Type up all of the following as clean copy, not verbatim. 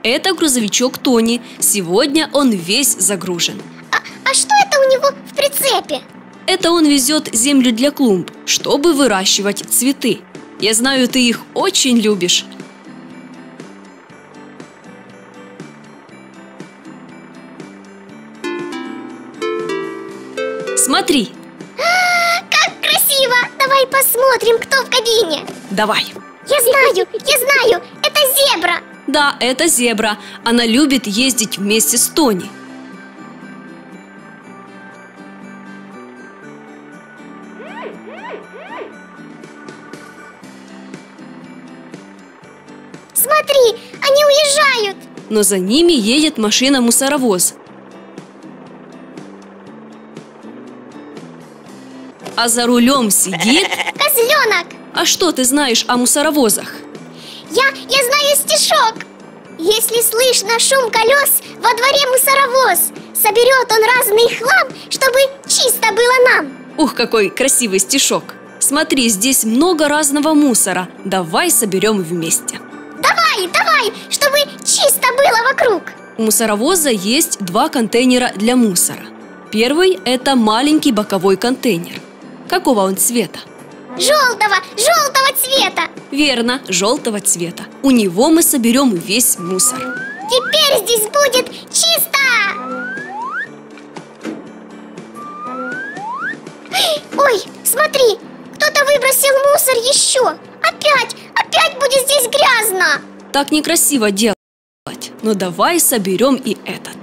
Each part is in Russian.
Это грузовичок Тони. Сегодня он весь загружен. А что это у него в прицепе? Это он везет землю для клумб, чтобы выращивать цветы. Я знаю, ты их очень любишь. Смотри. Как красиво! Давай посмотрим, кто в кабине. Давай. Я знаю, это зебра. Да, это зебра. Она любит ездить вместе с Тони. Смотри, они уезжают. Но за ними едет машина-мусоровоз. А за рулем сидит… Козленок. А что ты знаешь о мусоровозах? Я знаю стишок. Если слышно шум колес, во дворе мусоровоз. Соберет он разный хлам, чтобы чисто было нам. Ух, какой красивый стишок! Смотри, здесь много разного мусора. Давай соберем вместе. Давай, чтобы чисто было вокруг. У мусоровоза есть два контейнера для мусора. Первый – это маленький боковой контейнер. Какого он цвета? Желтого цвета. Верно, желтого цвета. У него мы соберем весь мусор. Теперь здесь будет чисто. Ой, смотри, кто-то выбросил мусор еще. Опять будет здесь грязно. Так некрасиво делать. Но давай соберем и этот.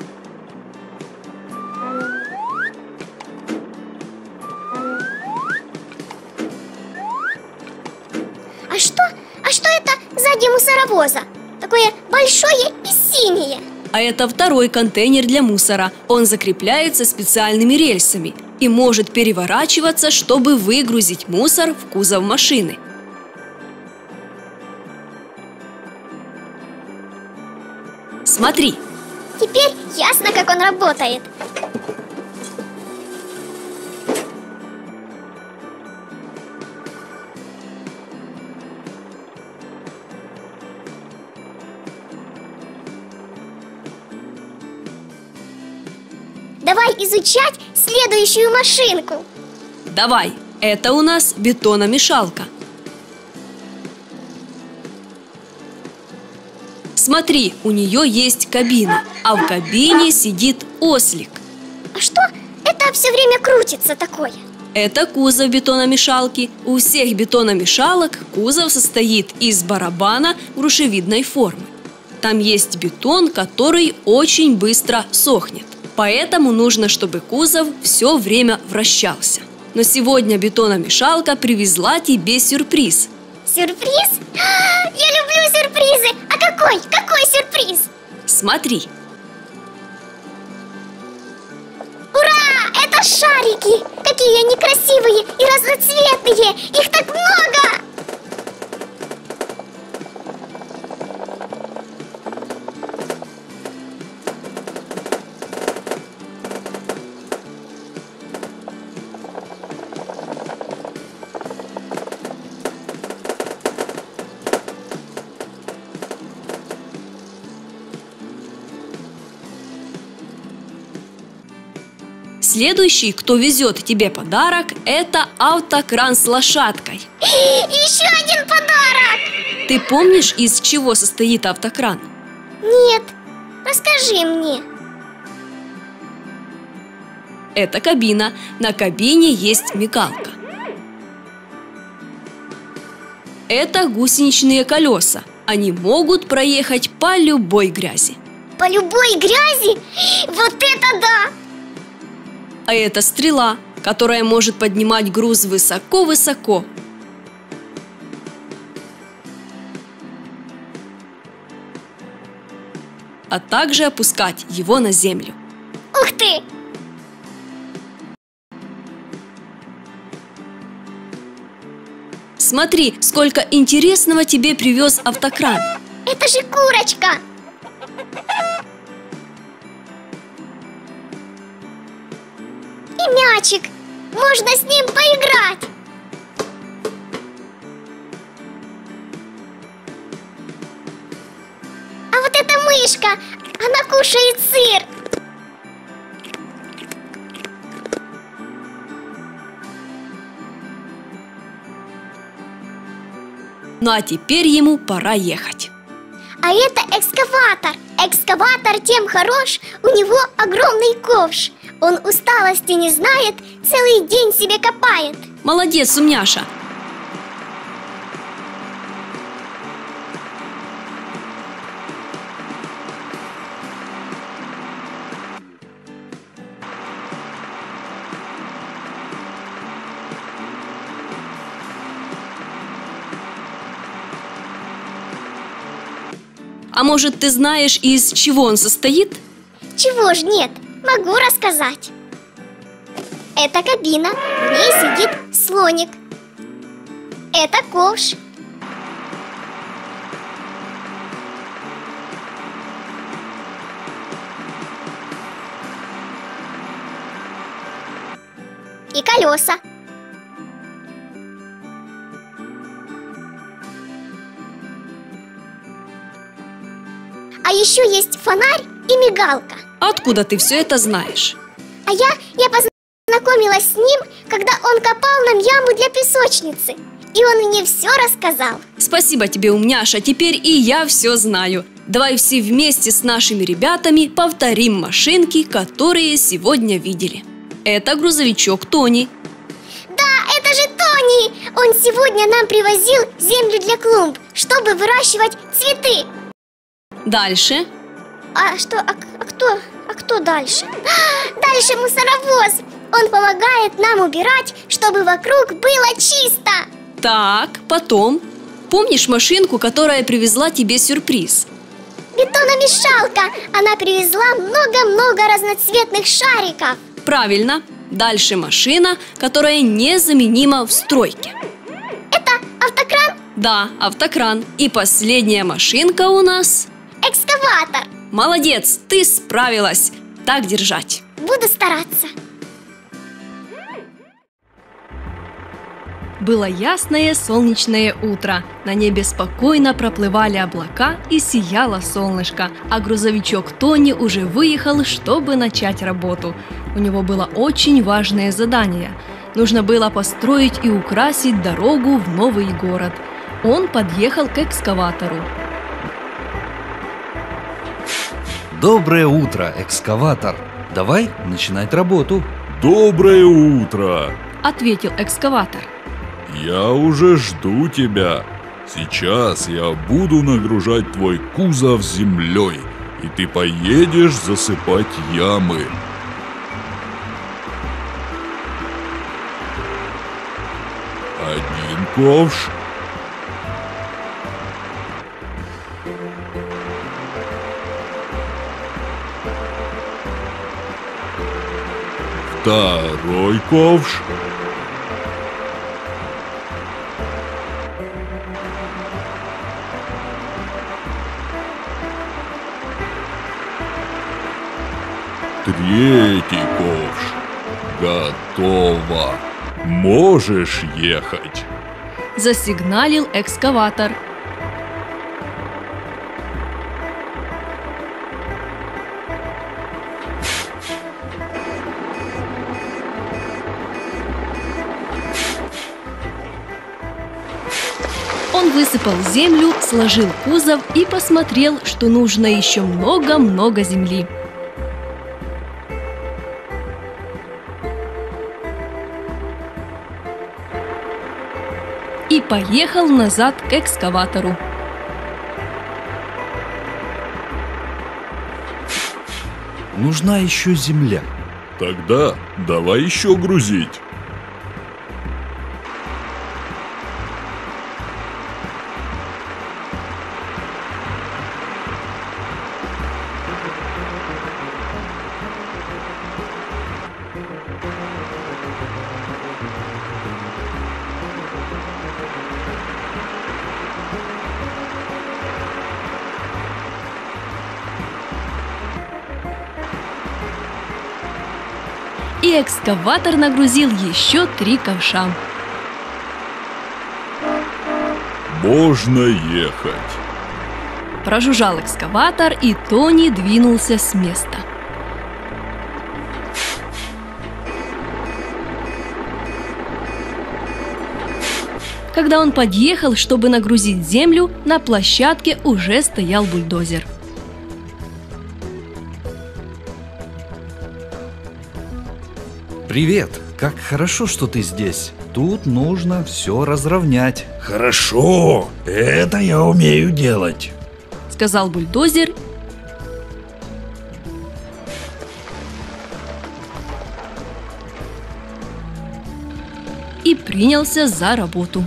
А что это сзади мусоровоза? Такое большое и синее. А это второй контейнер для мусора. Он закрепляется специальными рельсами и может переворачиваться, чтобы выгрузить мусор в кузов машины. Смотри. Теперь ясно, как он работает. Давай изучать следующую машинку. Давай, это у нас бетономешалка. Смотри, у нее есть кабина, а в кабине сидит ослик. А что это все время крутится такое? Это кузов бетономешалки. У всех бетономешалок кузов состоит из барабана грушевидной формы. Там есть бетон, который очень быстро сохнет. Поэтому нужно, чтобы кузов все время вращался. Но сегодня бетономешалка привезла тебе сюрприз. Сюрприз? Я люблю сюрпризы! А какой сюрприз? Смотри. Ура! Это шарики! Какие они красивые и разноцветные! Их так много! Следующий, кто везет тебе подарок, это автокран с лошадкой. Еще один подарок! Ты помнишь, из чего состоит автокран? Нет, расскажи мне. Это кабина. На кабине есть мигалка. Это гусеничные колеса. Они могут проехать по любой грязи. По любой грязи? Вот это да! А это стрела, которая может поднимать груз высоко-высоко. А также опускать его на землю. Ух ты! Смотри, сколько интересного тебе привез автокран. Это же курочка! И мячик! Можно с ним поиграть! А вот это малышка, она кушает сыр. Ну а теперь ему пора ехать. А это экскаватор. Экскаватор тем хорош, у него огромный ковш. Он усталости не знает, целый день себе копает. Молодец, умняша. А может, ты знаешь, из чего он состоит? Чего ж нет, могу рассказать. Это кабина, в ней сидит слоник. Это ковш. И колеса. А еще есть фонарь и мигалка. Откуда ты все это знаешь? А я познакомилась с ним, когда он копал нам яму для песочницы. И он мне все рассказал. Спасибо тебе, умняша, теперь и я все знаю. Давай все вместе с нашими ребятами повторим машинки, которые сегодня видели. Это грузовичок Тони. Да, это же Тони! Он сегодня нам привозил землю для клумб, чтобы выращивать цветы. Дальше. А кто дальше? Дальше мусоровоз. Он помогает нам убирать, чтобы вокруг было чисто. Так, потом. Помнишь машинку, которая привезла тебе сюрприз? Бетономешалка. Она привезла много-много разноцветных шариков. Правильно. Дальше машина, которая незаменима в стройке. Это автокран? Да, автокран. И последняя машинка у нас... Экскаватор. Молодец, ты справилась. Так держать. Буду стараться. Было ясное солнечное утро. На небе спокойно проплывали облака и сияло солнышко. А грузовичок Тони уже выехал, чтобы начать работу. У него было очень важное задание. Нужно было построить и украсить дорогу в новый город. Он подъехал к экскаватору. Доброе утро, экскаватор. Давай начинать работу. Доброе утро! Ответил экскаватор. Я уже жду тебя. Сейчас я буду нагружать твой кузов землей, и ты поедешь засыпать ямы. Один ковш. Второй ковш. Третий ковш. Готово. Можешь ехать. Засигналил экскаватор. Он высыпал землю, сложил кузов и посмотрел, что нужно еще много-много земли. И поехал назад к экскаватору. Нужна еще земля. Тогда давай еще грузить. И экскаватор нагрузил еще 3 ковша. Можно ехать. Прожужжал экскаватор, и Тони двинулся с места. Когда он подъехал, чтобы нагрузить землю, на площадке уже стоял бульдозер. Привет, как хорошо, что ты здесь. Тут нужно все разровнять. Хорошо, это я умею делать. Сказал бульдозер и принялся за работу.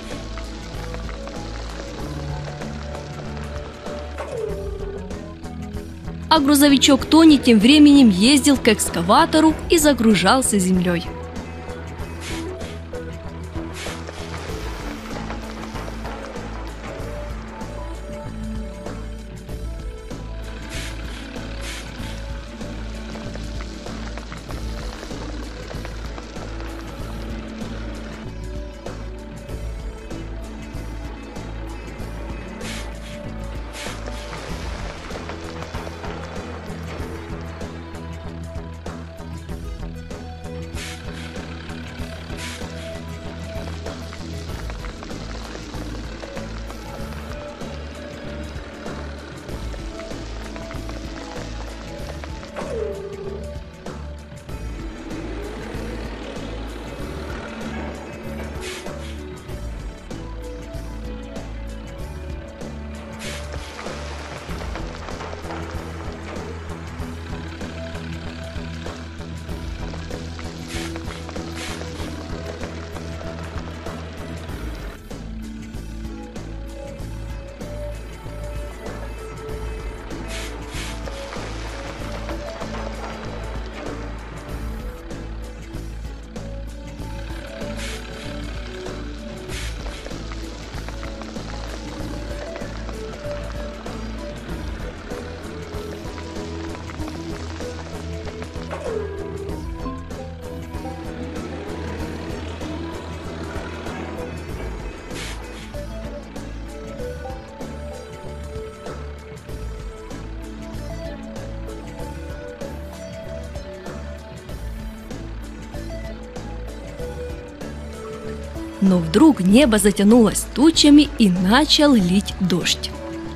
А грузовичок Тони тем временем ездил к экскаватору и загружался землей. Но вдруг небо затянулось тучами и начал лить дождь.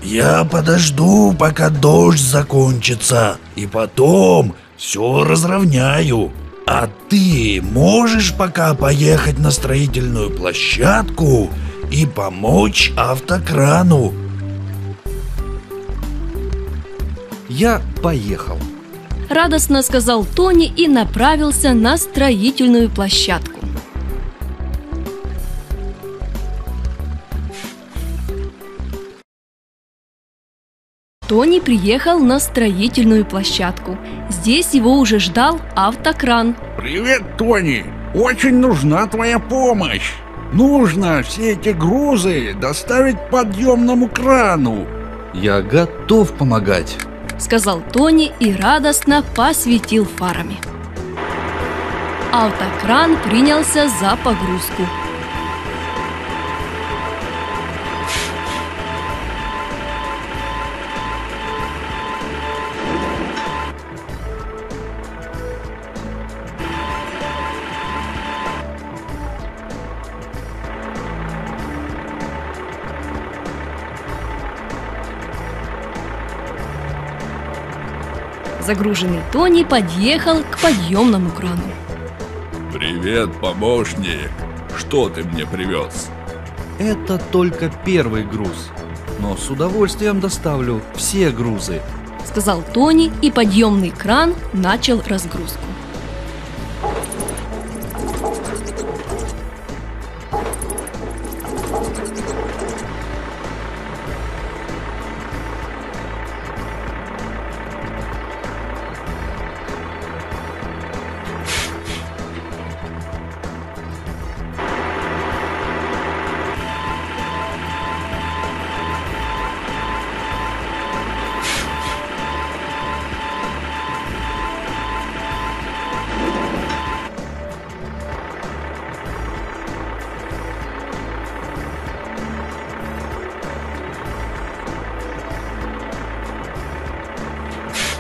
Я подожду, пока дождь закончится, и потом все разровняю. А ты можешь пока поехать на строительную площадку и помочь автокрану? Я поехал. Радостно сказал Тони и направился на строительную площадку. Тони приехал на строительную площадку. Здесь его уже ждал автокран. Привет, Тони! Очень нужна твоя помощь. Нужно все эти грузы доставить к подъемному крану. Я готов помогать. Сказал Тони и радостно посветил фарами. Автокран принялся за погрузку. Загруженный Тони подъехал к подъемному крану. Привет, помощник. Что ты мне привез? Это только первый груз, но с удовольствием доставлю все грузы. Сказал Тони, и подъемный кран начал разгрузку.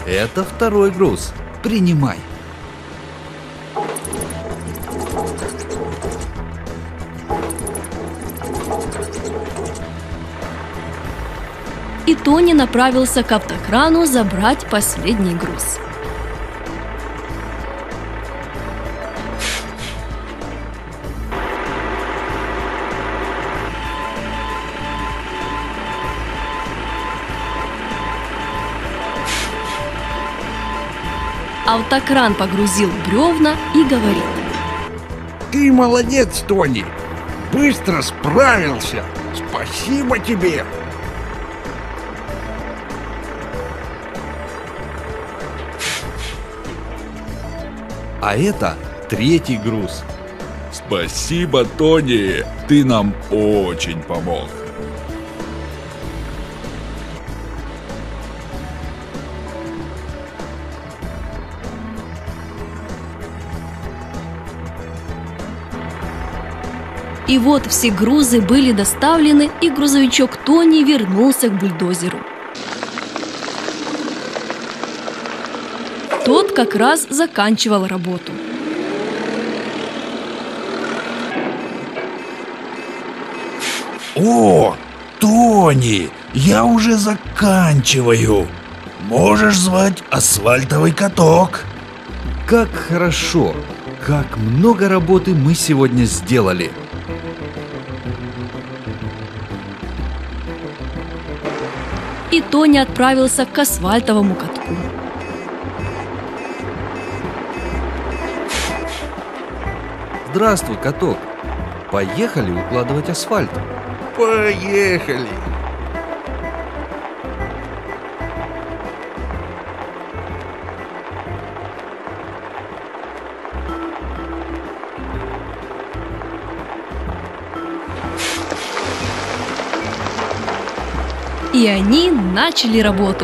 Это второй груз. Принимай. И Тони направился к автокрану забрать последний груз. Автокран погрузил бревна и говорит: Ты молодец, Тони! Быстро справился! Спасибо тебе! А это третий груз. Спасибо, Тони! Ты нам очень помог. И вот все грузы были доставлены, и грузовичок Тони вернулся к бульдозеру. Тот как раз заканчивал работу. О, Тони, я уже заканчиваю. Можешь звать асфальтовый каток. Как хорошо! Как много работы мы сегодня сделали! И Тони отправился к асфальтовому катку. Здравствуй, каток! Поехали укладывать асфальт. Поехали! И они начали работу.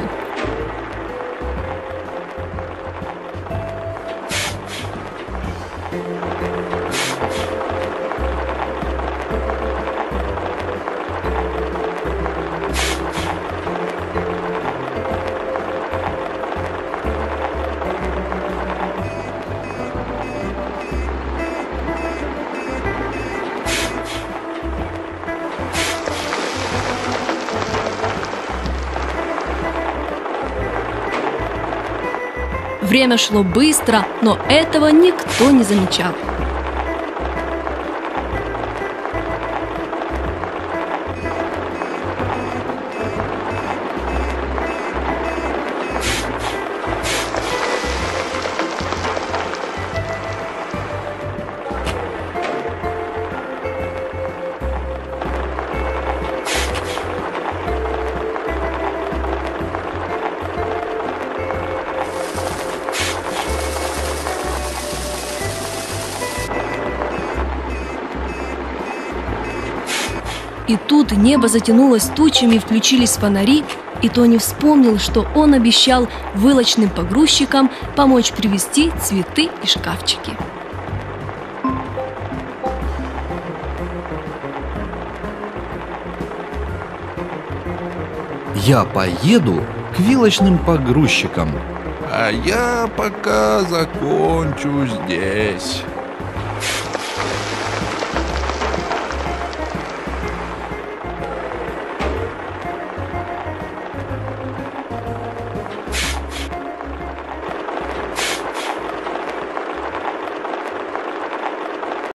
Время шло быстро, но этого никто не замечал. И тут небо затянулось тучами, включились фонари, и Тони вспомнил, что он обещал вылочным погрузчикам помочь привезти цветы и шкафчики. Я поеду к вилочным погрузчикам. А я пока закончу здесь.